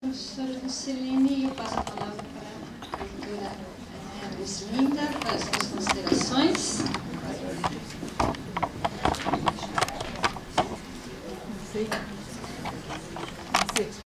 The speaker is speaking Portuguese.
Professora Lucilene, eu passo a palavra para a doutora Lucilinda para as suas considerações.